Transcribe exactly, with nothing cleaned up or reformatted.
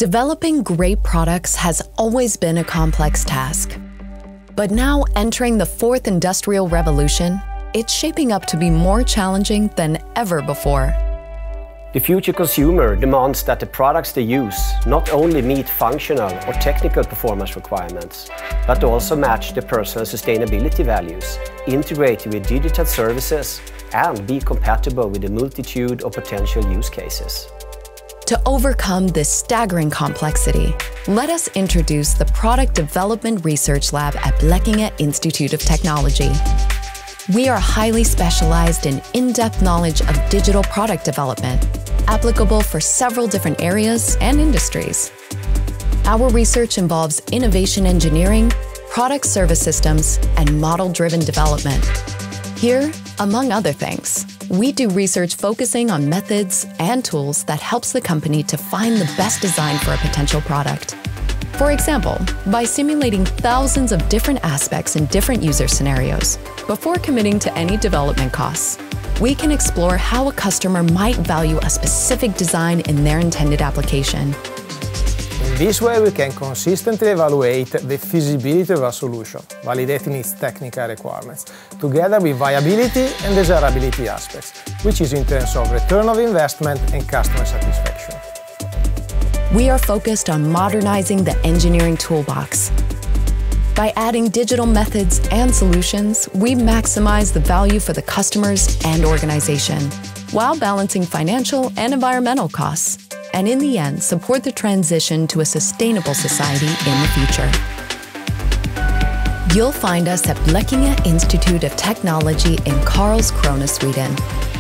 Developing great products has always been a complex task. But now, entering the fourth industrial revolution, it's shaping up to be more challenging than ever before. The future consumer demands that the products they use not only meet functional or technical performance requirements, but also match the personal sustainability values, integrate with digital services, and be compatible with a multitude of potential use cases. To overcome this staggering complexity, let us introduce the Product Development Research Lab at Blekinge Institute of Technology. We are highly specialized in in-depth knowledge of digital product development, applicable for several different areas and industries. Our research involves innovation engineering, product service systems, and model-driven development. Here, among other things, we do research focusing on methods and tools that helps the company to find the best design for a potential product. For example, by simulating thousands of different aspects in different user scenarios, before committing to any development costs, we can explore how a customer might value a specific design in their intended application. In this way, we can consistently evaluate the feasibility of a solution, validating its technical requirements, together with viability and desirability aspects, which is in terms of return of investment and customer satisfaction. We are focused on modernizing the engineering toolbox. By adding digital methods and solutions, we maximize the value for the customers and organization, while balancing financial and environmental costs, and in the end, support the transition to a sustainable society in the future. You'll find us at Blekinge Institute of Technology in Karlskrona, Sweden.